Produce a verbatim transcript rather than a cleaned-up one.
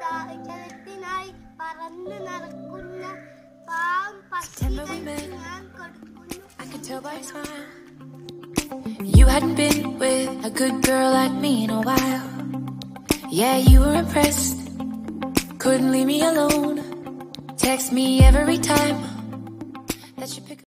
ചലത്തിനായി പറന്നു നടക്കുന്ന പാവം പക്ഷികൾ ഞാൻ കൊടുക്കുന്നു. I could tell by your smile you hadn't been with a good girl like me in a while. Yeah, you were impressed, couldn't leave me alone. Text me every time that you pick